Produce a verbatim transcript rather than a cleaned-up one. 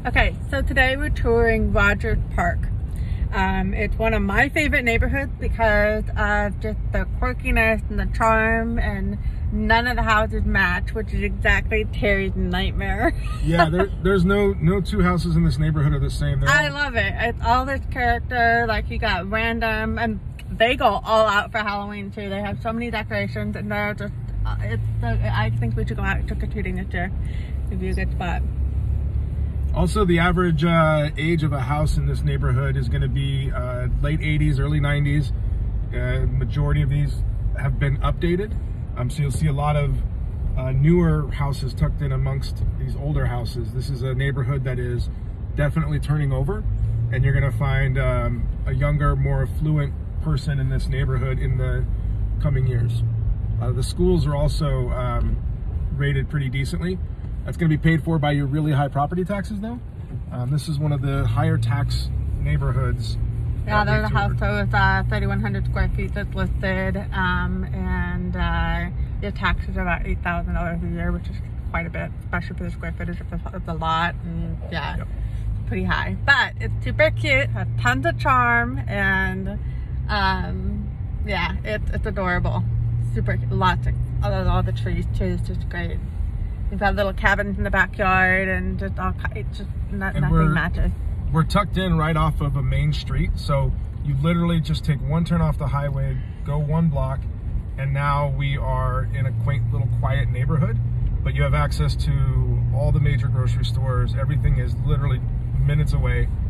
Okay, so today we're touring Rogers Park. Um, it's one of my favorite neighborhoods because of just the quirkiness and the charm, and none of the houses match, which is exactly Terry's nightmare. Yeah, there, there's no no two houses in this neighborhood are the same. They're I all... love it. It's all this character, like you got random, and they go all out for Halloween too. They have so many decorations, and they're just, uh, it's so, I think we should go out trick-or-treating this year. It'd be a good spot. Also, the average uh, age of a house in this neighborhood is going to be uh, late eighties, early nineties. Uh, majority of these have been updated. Um, so you'll see a lot of uh, newer houses tucked in amongst these older houses. This is a neighborhood that is definitely turning over, and you're going to find um, a younger, more affluent person in this neighborhood in the coming years. Uh, the schools are also um, rated pretty decently. That's going to be paid for by your really high property taxes, though. Um, this is one of the higher tax neighborhoods. Yeah, there's a house that was uh, thirty-one hundred square feet that's listed, um, and uh, your taxes are about eight thousand dollars a year, which is quite a bit, especially for the square footage of the, of the lot. And yeah, yep. It's pretty high. But it's super cute, has tons of charm, and um, yeah, it's, it's adorable. Super, lots of, all, all the trees too, it's just great. We've got little cabins in the backyard, and just all, it's just not, and nothing matches. We're tucked in right off of a main street, so you literally just take one turn off the highway, go one block, and now we are in a quaint little quiet neighborhood. But you have access to all the major grocery stores. Everything is literally minutes away.